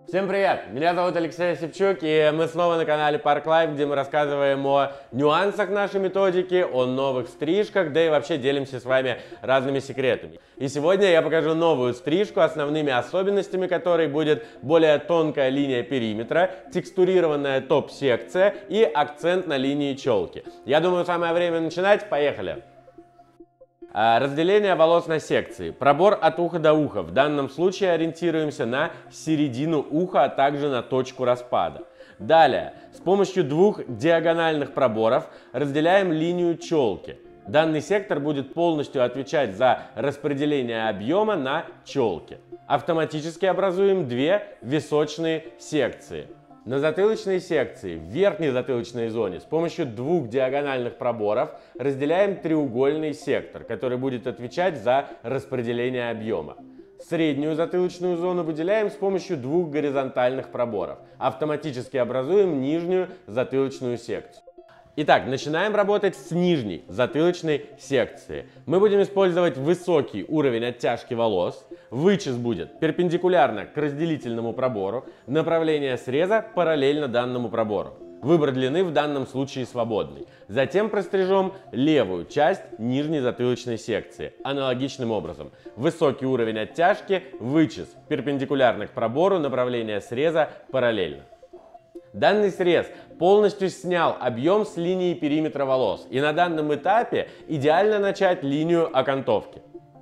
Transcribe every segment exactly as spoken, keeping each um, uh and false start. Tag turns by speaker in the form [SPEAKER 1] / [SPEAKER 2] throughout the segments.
[SPEAKER 1] Всем привет! Меня зовут Алексей Осипчук, и мы снова на канале Park Life, где мы рассказываем о нюансах нашей методики, о новых стрижках, да и вообще делимся с вами разными секретами. И сегодня я покажу новую стрижку, основными особенностями которой будет более тонкая линия периметра, текстурированная топ-секция и акцент на линии челки. Я думаю, самое время начинать. Поехали! Разделение волос на секции. Пробор от уха до уха. В данном случае ориентируемся на середину уха, а также на точку распада. Далее, с помощью двух диагональных проборов разделяем линию челки. Данный сектор будет полностью отвечать за распределение объема на челке. Автоматически образуем две височные секции. На затылочной секции, в верхней затылочной зоне, с помощью двух диагональных проборов разделяем треугольный сектор, который будет отвечать за распределение объема. Среднюю затылочную зону выделяем с помощью двух горизонтальных проборов. Автоматически образуем нижнюю затылочную секцию. Итак, начинаем работать с нижней затылочной секции. Мы будем использовать высокий уровень оттяжки волос. Вычес будет перпендикулярно к разделительному пробору, направление среза параллельно данному пробору. Выбор длины в данном случае свободный. Затем прострижем левую часть нижней затылочной секции. Аналогичным образом. Высокий уровень оттяжки, вычес перпендикулярно к пробору, направление среза параллельно. Данный срез полностью снял объем с линии периметра волос, и на данном этапе идеально начать линию окантовки.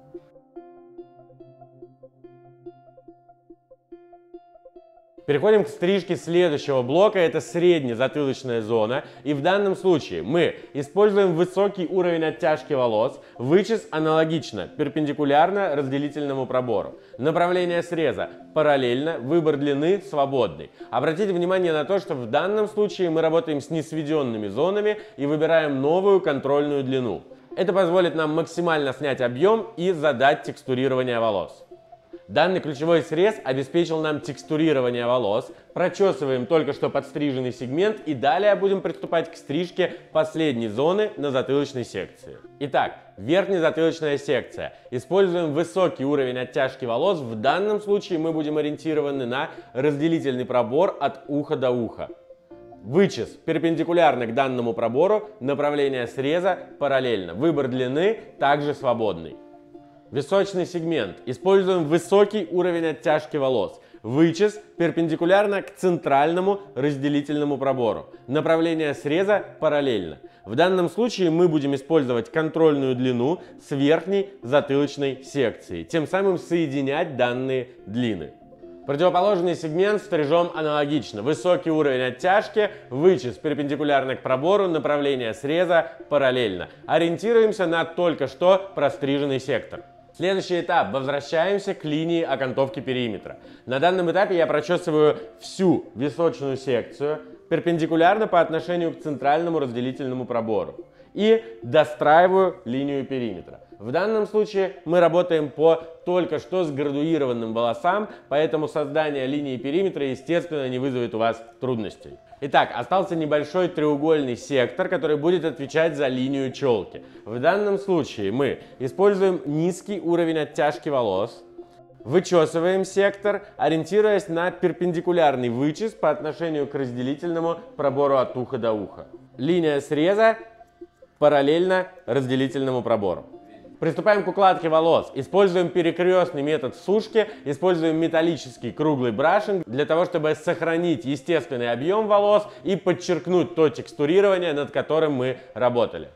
[SPEAKER 1] Переходим к стрижке следующего блока, это средняя затылочная зона, и в данном случае мы используем высокий уровень оттяжки волос, вычес аналогично, перпендикулярно разделительному пробору. Направление среза параллельно, выбор длины свободный. Обратите внимание на то, что в данном случае мы работаем с несведенными зонами и выбираем новую контрольную длину. Это позволит нам максимально снять объем и задать текстурирование волос. Данный ключевой срез обеспечил нам текстурирование волос. Прочесываем только что подстриженный сегмент и далее будем приступать к стрижке последней зоны на затылочной секции. Итак, верхняя затылочная секция. Используем высокий уровень оттяжки волос. В данном случае мы будем ориентированы на разделительный пробор от уха до уха. Вычес перпендикулярно к данному пробору, направление среза параллельно. Выбор длины также свободный. Височный сегмент. Используем высокий уровень оттяжки волос. Вычес перпендикулярно к центральному разделительному пробору. Направление среза параллельно. В данном случае мы будем использовать контрольную длину с верхней затылочной секцией, тем самым соединять данные длины. Противоположный сегмент стрижем аналогично. Высокий уровень оттяжки, вычес перпендикулярно к пробору, направление среза параллельно. Ориентируемся на только что простриженный сектор. Следующий этап. Возвращаемся к линии окантовки периметра. На данном этапе я прочесываю всю височную секцию перпендикулярно по отношению к центральному разделительному пробору и достраиваю линию периметра. В данном случае мы работаем по только что сградуированным волосам, поэтому создание линии периметра, естественно, не вызовет у вас трудностей. Итак, остался небольшой треугольный сектор, который будет отвечать за линию челки. В данном случае мы используем низкий уровень оттяжки волос, вычесываем сектор, ориентируясь на перпендикулярный вычес по отношению к разделительному пробору от уха до уха. Линия среза параллельно разделительному пробору. Приступаем к укладке волос. Используем перекрестный метод сушки, используем металлический круглый брашинг для того, чтобы сохранить естественный объем волос и подчеркнуть то текстурирование, над которым мы работали.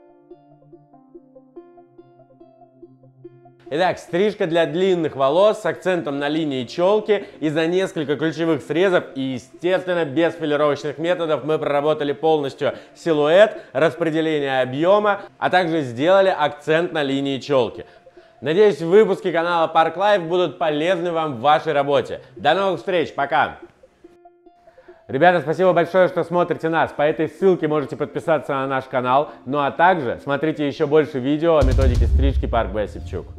[SPEAKER 1] Итак, стрижка для длинных волос с акцентом на линии челки. И за несколько ключевых срезов и, естественно, без филировочных методов мы проработали полностью силуэт, распределение объема, а также сделали акцент на линии челки. Надеюсь, выпуски канала Park Life будут полезны вам в вашей работе. До новых встреч, пока! Ребята, спасибо большое, что смотрите нас. По этой ссылке можете подписаться на наш канал. Ну а также смотрите еще больше видео о методике стрижки Park by Осипчук.